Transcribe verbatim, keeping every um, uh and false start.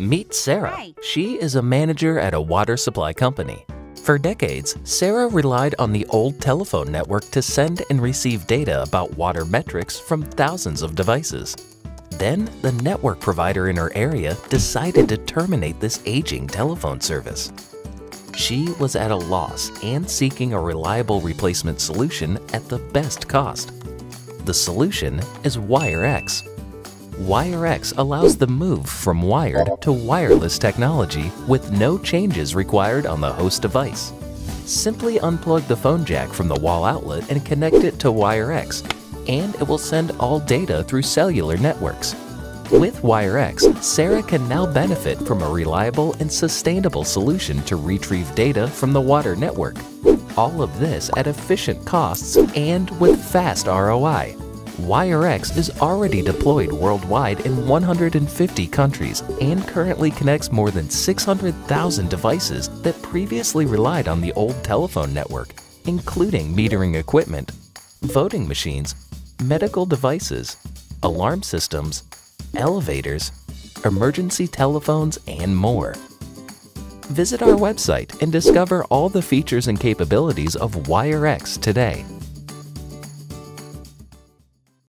Meet Sarah. Hi. She is a manager at a water supply company. For decades, Sarah relied on the old telephone network to send and receive data about water metrics from thousands of devices. Then, the network provider in her area decided to terminate this aging telephone service. She was at a loss and seeking a reliable replacement solution at the best cost. The solution is WireX. WireX allows the move from wired to wireless technology with no changes required on the host device. Simply unplug the phone jack from the wall outlet and connect it to WireX, and it will send all data through cellular networks. With WireX, Sarah can now benefit from a reliable and sustainable solution to retrieve data from the water network. All of this at efficient costs and with fast R O I. WireX is already deployed worldwide in one hundred fifty countries and currently connects more than six hundred thousand devices that previously relied on the old telephone network, including metering equipment, voting machines, medical devices, alarm systems, elevators, emergency telephones, and more. Visit our website and discover all the features and capabilities of WireX today.